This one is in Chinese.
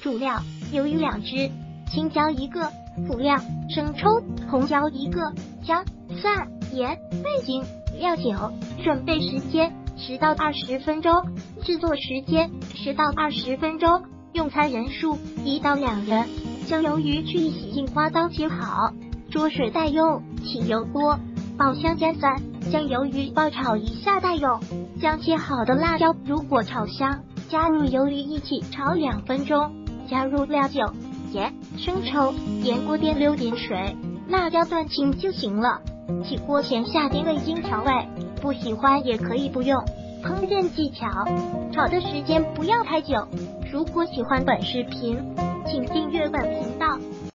主料：鱿鱼2只，青椒1个，辅料：生抽、红椒1个，姜、蒜、盐、味精、料酒。准备时间10到20分钟，制作时间10到20分钟，用餐人数1到2人。将鱿鱼去洗净，刮刀切好，焯水待用，起油锅，爆香加蒜，将鱿鱼爆炒一下待用。将切好的辣椒如果炒香，加入鱿鱼一起炒2分钟，加入料酒、盐、生抽、盐锅颠溜点水，辣椒断青就行了。起锅前下点味精调味，不喜欢也可以不用。烹饪技巧：炒的时间不要太久。如果喜欢本视频，请订阅本频道。